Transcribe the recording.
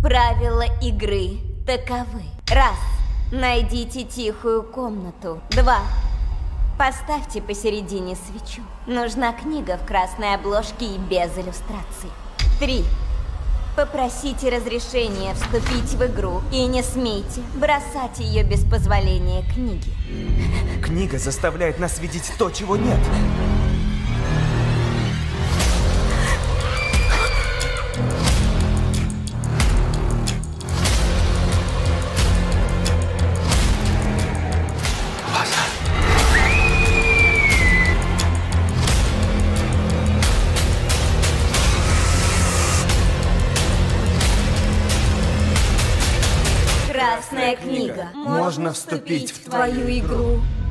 Правила игры таковы. 1. Найдите тихую комнату. 2. Поставьте посередине свечу. Нужна книга в красной обложке и без иллюстраций. 3. Попросите разрешения вступить в игру и не смейте бросать ее без позволения книги. Книга заставляет нас видеть то, чего нет. Красная книга. Можно вступить в твою игру.